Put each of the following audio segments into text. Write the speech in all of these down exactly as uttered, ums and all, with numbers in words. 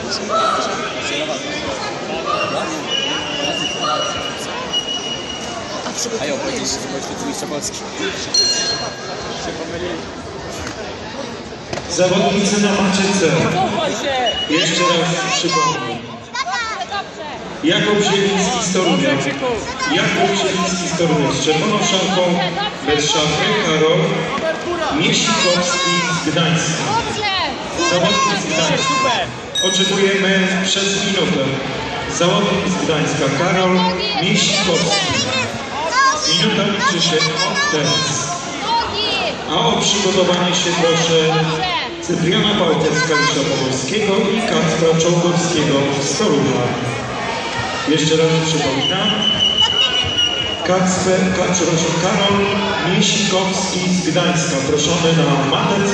A ja powiedzieć, że to mistrza Polski. Się pomylili. Zawodnicy na maczyce. Jeszcze raz przypomnę. Jakub Zieliński z Torunia. Jakub Zieliński z Torunia z czerwoną szafą, bez szafy, Karol Miesikowski z Gdańska. Zawodnik z Gdańska. Oczekujemy przez minutę. Zawodnik z Gdańska, Karol Miesikowski. Minuta liczy się od teraz. A o przygotowanie się proszę Cypriana Pałkę z Kalisza Pomorskiego i Kacpra Czołgowskiego z Torunia. Jeszcze raz przypominam. Kacper, Karol Miesikowski z Gdańska. Proszony na matecę.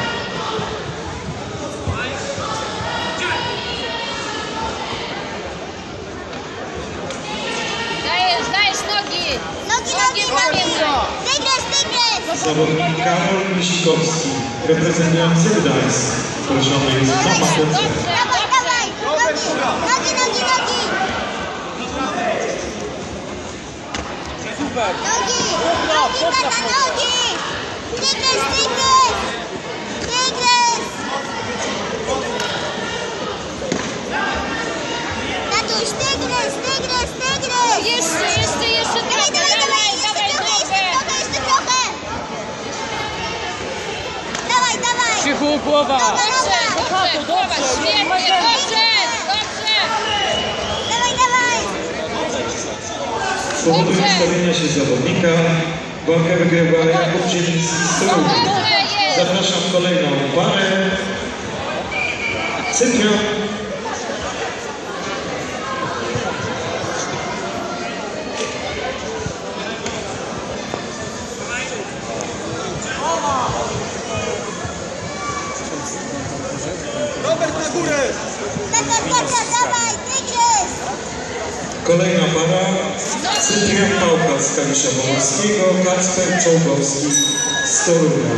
Dajesz, dajesz nogi! Nogi, nogi, pamiętaj! Tygrys, tygrys! Zawodnik Karol Miesikowski, reprezentujący Gdańsk. Proszony jest na matecę. Dawaj, dawaj! Nogi, nogi, nogi! Super! Nogi! Nogi, tata, nogi! Tygrys, tygrys! Tygrys! Tatuś, tygrys, tygrys, tygrys! Jeszcze, jeszcze, jeszcze trochę! Dawaj, dawaj, dawaj, jeszcze trochę, jeszcze trochę! Dawaj, dawaj! Krzychu, głowa! Dobrze, dobrze, dobrze, świetnie, dobrze, dobrze! Dawaj, dawaj! Z powodu ustawienia się zawodnika walkę wygrywa Jakub Zieliński z Torunia. Zapraszam kolejną parę. Cyprian. Robert na górę! Tata, tata, dawaj, tygrys! Kolejna para. Cyprian Pałka z Kalisza Pomorskiego, Kacper Czołgowski z Torunia.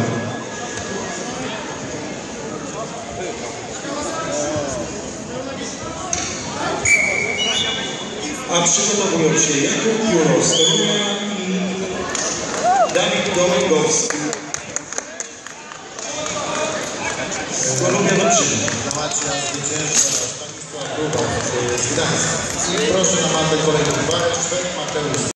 A przygotowują się Jakub Juro z Torunia i Dawid Gołęgowski z Kolumbia do Przyjmu. Zobaczcie, zwycięzca z Gdańska. Proszę na matę kolejną parę, Mateusz.